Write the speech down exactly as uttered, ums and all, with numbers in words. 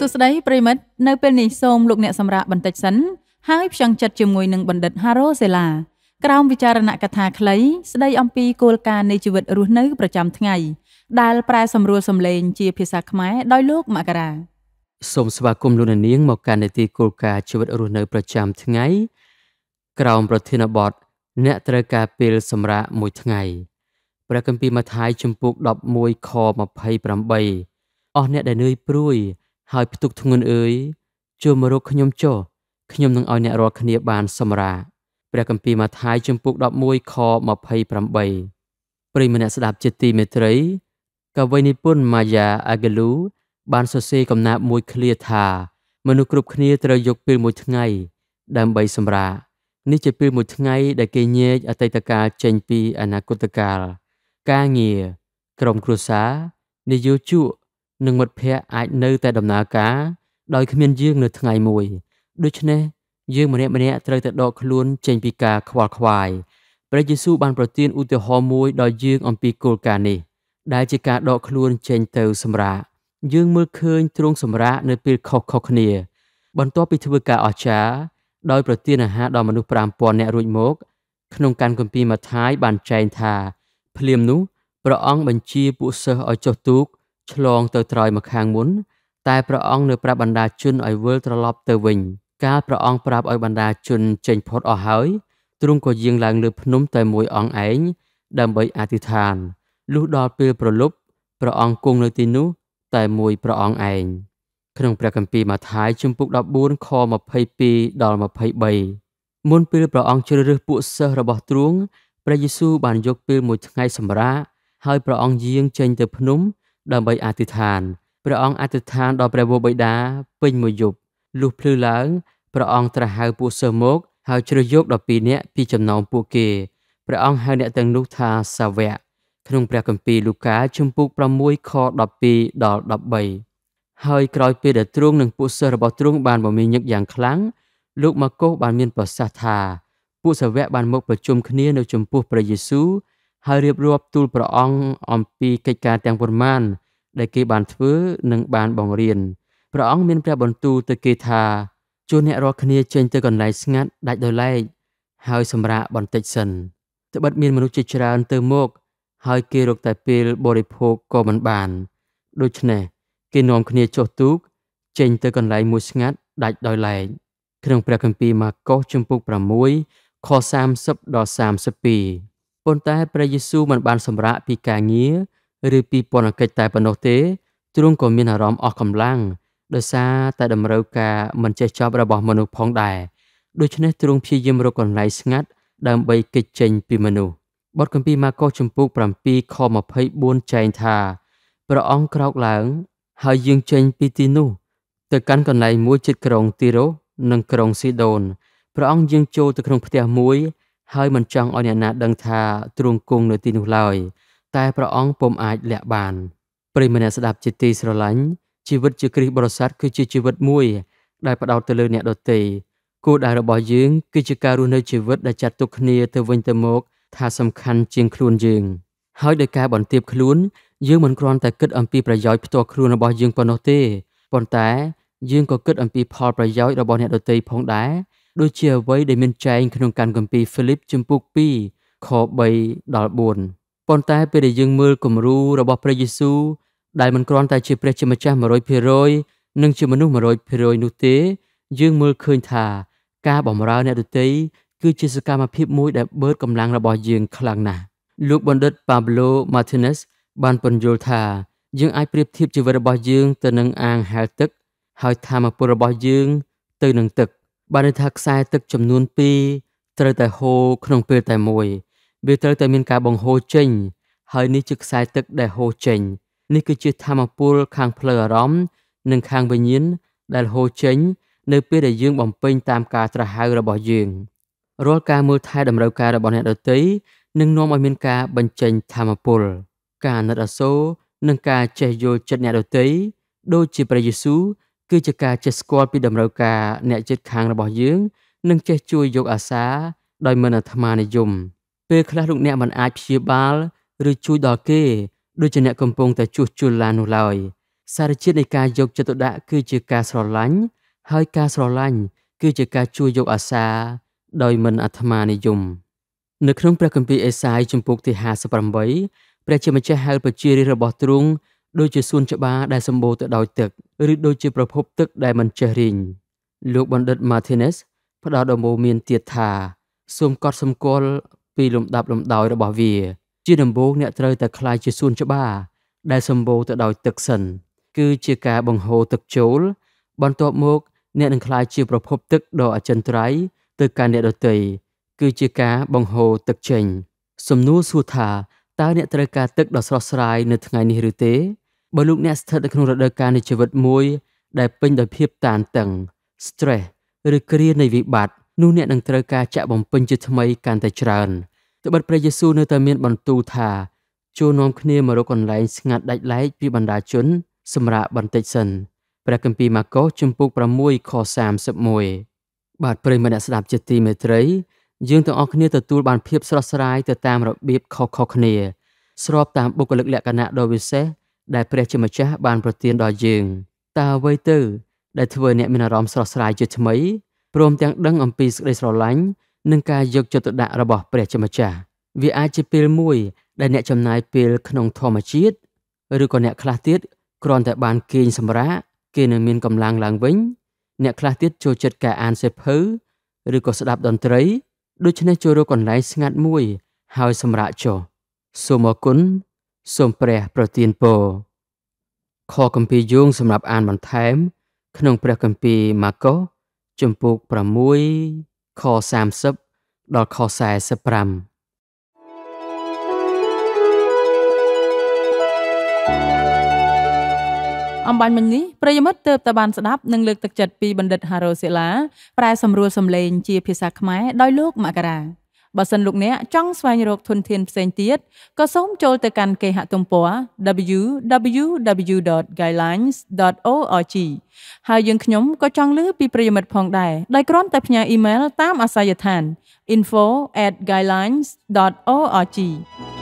សួស្តីប្រិមិត្តនៅពេលនេះសូមលោកអ្នកសម្រាប់បន្តិចសិនហើយផ្ចង់ចិត្តជាមួយនឹងបណ្ឌិត Haro Sela ក្រោមវិចារណកថាខ្លីស្ដីអំពីគោលការណ៍នៃជីវិតរស់នៅប្រចាំថ្ងៃដែលប្រែសម្រួលសំឡេងជាភាសាខ្មែរដោយលោកមករាសូមស្វាគមន៍លោកអ្នកនាងមកកាន់នីតិគោលការណ៍ជីវិតរស់នៅប្រចាំថ្ងៃក្រោមប្រធានបទអ្នកត្រូវការពេលសម្រាកមួយថ្ងៃព្រះគម្ពីរម៉ាថាយជំពូកដប់មួយខម្ភៃប្រាំបីអស់អ្នកដែលនឿយព្រួយហើយផ្ទុកធ្ងន់អើយចូលមករកខ្ញុំចុះខ្ញុំនឹងឲ្យអ្នករាល់គ្នាបានសម្រាកព្រះគម្ពីរម៉ាថាយជំពូកដប់មួយខម្ភៃប្រាំបីប្រិយមិត្តអ្នកស្ដាប់ជាទីមេត្រីកវីនិពន្ធម៉ាយ៉ាអាហ្គេលូបានសរសេរកំណាព្យមួយឃ្លាថាមនុស្សគ្រប់គ្នាត្រូវយកពេលមួយថ្ងៃដើម្បីសម្រាកនេះជាពេលមួយថ្ងៃដែលគេញែកអតីតកាលចេញពីអនាគតកាលការងារក្រុមគ្រួសារនិយោជកនិងមិត្តភ័ក្តិអាចនៅតែដំណើរការដោយគ្មានយើងនៅថ្ងៃមួយដូច្នេះយើងម្នាក់ម្នាក់ត្រូវតែដកខ្លួនចេញពីការខ្វល់ខ្វាយព្រះយេស៊ូវបានប្រទានឧទាហរណ៍មួយដល់យើងអំពីគោលការណ៍នេះដែលជាការដកខ្លួនចេញទៅសម្រាកយើងមើលឃើញទ្រង់សម្រាកនៅពេលខុសៗគ្នាបន្ទាប់ពីធ្វើការអស្ចារ្យដោយប្រទានអាហារដល់មនុស្សប្រាំពាន់នាក់រួចមកក្នុងកានគម្ពីរម៉ាថាយបានចែងថាភ្លាមនោះព្រះអង្គបញ្ជាពួកសិស្សឲ្យចុះទូកឆ្លងទៅត្រើយមកខាងមុនតែព្រះអង្គនៅប្រាប់បណ្ដាជនឲ្យវិលត្រឡប់ទៅវិញកាលព្រះអង្គប្រាប់ឲ្យបណ្ដាជនចេញផុតអស់ហើយទ្រង់ក៏យាងឡើងលើភ្នំតែមួយអង្គឯងដើម្បីអធិដ្ឋានលុះដល់ពេលប្រលប់ព្រះអង្គគង់នៅទីនោះតែមួយព្រះអង្គឯងក្នុងព្រះគម្ពីរម៉ាថាយជំពូកដប់បួនខម្ភៃពីរដល់ម្ភៃបីមុនពេលព្រះអង្គជ្រើសរើសពួកសិស្សរបស់ទ្រង់ព្រះយេស៊ូវបានយកពេលមួយថ្ងៃសម្រាកហើយព្រះអង្គយាងចេញទៅភ្នំដើម្បីអធិដ្ឋានព្រះអង្គអធិដ្ឋានដល់ព្រះវរបិតាពេញមួយយប់លុះភ្លឺឡើងព្រះអង្គត្រាស់ហៅពួកសិស្សមកហើយជ្រើសយកដប់ពីរនាក់ពីចំណោមពួកគេព្រះអង្គហៅអ្នកទាំងនោះថាសាវកក្នុងព្រះគម្ពីរលូកាជំពូកប្រាំមួយខដប់ពីរដល់ដប់បីហើយក្រោយពេលដែលទ្រង់និងពួកសិស្សរបស់ទ្រង់បានមមាញឹកយ៉ាងខ្លាំងលោកម៉ាកុសបានមានប្រសាសន៍ថាពួកសាវកបានមកប្រជុំគ្នានៅចំពោះព្រះយេស៊ូវហើយរៀបរាប់ទូលព្រះអង្គអំពីកិច្ចការទាំងប៉ុន្មានដែលគេបានធ្វើនិងបានបង្រៀនព្រះអង្គមានព្រះបន្ទូលទៅគេថាជួនអ្នករាល់គ្នាចេញទៅកន្លែងស្ងាត់ដាច់ដោយឡែកហើយសម្រាកបន្តិចសិនត្បិតមានមនុស្សជាច្រើនទៅមកហើយគេរកតែពេលបរិភោគក៏មិនបានដូច្នេះគេនាំគ្នាចុះទូកចេញទៅកន្លែងមួយស្ងាត់ដាច់ដោយឡែកក្នុងព្រះគម្ពីរម៉ាកុសជំពូកប្រាំមួយខសាមសិបដល់សាមសិបពីរប៉ុន្តែព្រះយេស៊ូវមិនបានសម្រាកពីការងារឬពីពន្ធកិច្ចតែប៉ុណ្ណោះទេទ្រង់ក៏មានអារម្មណ៍អស់កម្លាំងដោយសារតែតម្រូវការមិនចេះចប់របស់មនុស្សផងដែរដូច្នេះទ្រង់ព្យាយាមរកកន្លែងស្ងាត់ដើម្បីគេចចេញពីមនុស្សបទគម្ពីរម៉ាកុសជំពូកប្រាំពីរខម្ភៃបួនចែងថាព្រះអង្គក្រោកឡើងហើយយាងចេញពីទីនោះទៅកាន់កន្លែងមួយជិតក្រុងទីរ៉ូសនិងក្រុងស៊ីដូនព្រះអង្គយាងចូលទៅក្នុងផ្ទះមួយហើយមិនចង់ឲ្យអ្នកណាដឹងថាទ្រង់គង់នៅទីនោះឡើយតែព្រះអង្គពុំអាចលាក់បានប្រិយមិត្តអ្នកស្ដាប់ជាទីស្រឡាញ់ជីវិតជាគ្រិស្តបរិស័ទគឺជាជីវិតមួយដែលផ្ដោតទៅលើអ្នកដទៃគោលដៅរបស់យើងគឺជាការរស់នៅជីវិតដែលចាត់ទុកគ្នាទៅវិញទៅមកថាសំខាន់ជាងខ្លួនយើងហើយដោយការបន្ទាបខ្លួនយើងមិនគ្រាន់តែគិតអំពីប្រយោជន៍ផ្ទាល់ខ្លួនរបស់យើងប៉ុណ្ណោះទេប៉ុន្តែយើងក៏គិតអំពីផលប្រយោជន៍របស់អ្នកដទៃផងដែរដូចជាអ្វីដែលមានចែងក្នុងកានគម្ពីរហ្វីលីបជំពូកពីរខបីដល់បួនប៉ុន្តែពេលដែលយើងមើលគំរូរបស់ព្រះយេស៊ូវដែលមិនគ្រាន់តែជាព្រះជាម្ចាស់ មួយរយភាគរយ និងជាមនុស្ស មួយរយភាគរយ នោះទេយើងមើលឃើញថាការបម្រើអ្នកដទៃគឺជាសកម្មភាពមួយដែលបឺតកម្លាំងរបស់យើងខ្លាំងណាស់លោកបណ្ឌិត Pablo Martinez បានពន្យល់ថាយើងអាចប្រៀបធៀបជីវិតរបស់យើងទៅនឹងអាងហែលទឹកហើយថាមពលរបស់យើងទៅនឹងទឹកបានន័យថាខ្សែទឹកចំនួនពីរត្រូវតែហូរក្នុងពេលតែមួយវាត្រូវតែមានការបង្ហូរចេញហើយនេះជាខ្សែទឹកដែលហូរចេញនេះគឺជាថាមពលខាងផ្លូវអារម្មណ៍និងខាងវិញ្ញាណដែលហូរចេញនៅពេលដែលយើងបំពេញតាមការត្រាស់ហៅរបស់យើងរាល់ការមើលថែតម្រូវការរបស់អ្នកដទៃនឹងនាំឲ្យមានការបញ្ចេញថាមពលការអាណិតអាសូរនិងការចេះយល់ចិត្តអ្នកដទៃដូចជាព្រះយេស៊ូវគឺជាការចេះស្គាល់ពីតម្រូវការអ្នកជិតខាងរបស់យើងនិងចេះជួយយកអាសាដោយមិនអាត្មានិយមពេលខ្លះលោកអ្នកមិនអាចព្យាបាលឬជួយដល់គេដូចជាអ្នកកំពុងតែជួសជុលឡាននោះឡើយសារជាតិនៃការយកចិត្តទុកដាក់គឺជាការស្រឡាញ់ហើយការស្រឡាញ់គឺជាការជួយយកអាសាដោយមិនអាត្មានិយមនៅក្នុងព្រះគម្ពីរអេសាយជំពូកទីห้าสิบแปดព្រះជាម្ចាស់ហៅប្រជារាស្ត្ររបស់ទ្រង់ដូចជាសួនច្បារដែលសម្បូរទៅដោយទឹកឬដូចជាប្រភពទឹកដែលមិនចេះរីងលោកបណ្ឌិត Martinez ផ្ដល់ដំបូន្មានទៀតថាសូមកត់សម្គាល់ពីលំដាប់លំដោយរបស់វាជាដំបូងអ្នកត្រូវតែក្លាយជាសួនច្បារដែលសម្បូរទៅដោយទឹកសិនគឺជាការបង្ហូរទឹកចូលបន្ទាប់មកអ្នកនឹងក្លាយជាប្រភពទឹកដ៏អចិន្ត្រៃយ៍ទៅកាន់អ្នកដទៃគឺជាការបង្ហូរទឹកចេញសំណួរសួរថាតើអ្នកត្រូវការទឹកដ៏ស្រស់ស្រាយនៅថ្ងៃនេះឬទេបើលោកអ្នកស្ថិតនៅក្នុងរដូវកាលនៃជីវិតមួយដែលពេញដោយភាពតានតឹង stress ឬគ្រានៃវិបត្តិនោះអ្នកនឹងត្រូវការចាក់បំពេញជាថ្មីកាន់តែច្រើនត្បិតព្រះយេស៊ូវនៅតែមានបន្ទូលថាចូលនាំគ្នាមករកកន្លែងស្ងាត់ដាច់ឡែកពីបណ្ដាជនសម្រាប់បន្តិចសិនព្រះគម្ពីរម៉ាកុសជំពូកប្រាំមួយខសាមសិបមួយបាទប្រិយមិត្តអ្នកស្ដាប់ជាទីមេត្រីយើងទាំងអស់គ្នាទទួលបានភាពស្រស់ស្រាយទៅតាមរបៀបខុសៗគ្នាស្របតាមបុគ្គលិកលក្ខណៈដ៏វិសេសដែលព្រះជាម្ចាស់បានប្រទានដល់យើងតើអ្វីទៅដែលធ្វើអ្នកមានអារម្មណ៍ស្រស់ស្រាយជាថ្មីព្រមទាំងដឹងអំពីសេចក្តីស្រឡាញ់និងការយកចិត្តទុកដាក់របស់ព្រះជាម្ចាស់វាអាចជាពេលមួយដែលអ្នកចំណាយពេលក្នុងធម្មជាតិឬក៏អ្នកខ្លះទៀតគ្រាន់តែបានគេងសម្រាកគេនឹងមានកម្លាំងឡើងវិញអ្នកខ្លះទៀតចូលចិត្តការអានសៀវភៅឬក៏ស្ដាប់តន្ត្រីដូច្នេះចូលរកកន្លែងស្ងាត់មួយហើយសម្រាកចុះសូមអរគុណសូមព្រះប្រទានពរខគម្ពីរយោងសម្រាប់អានបន្ថែមក្នុងព្រះគម្ពីរម៉ាកុសជំពូកប្រាំមួយខសាមសិបដល់ខសែសិបប្រាំអំបញ្ញមិញនេះប្រិយមិត្តទើបតែបានស្ដាប់និងលើកទឹកចិត្តពីបណ្ឌិត Haro Sela ប្រែសម្រួលសំឡេងជាភាសាខ្មែរដោយលោកមករាបើសិនលោកអ្នកចង់ស្វែងរកធនធានផ្សេងទៀតក៏សូមចូលទៅកាន់គេហទំព័រ double-u double-u double-u ដត guidelines ដត org ហើយយើងខ្ញុំក៏ចង់ឮពីប្រិយមិត្តផងដែរដោយគ្រាន់តែផ្ញើអ៊ីមែលតាមអាសយដ្ឋាន info at guidelines dot org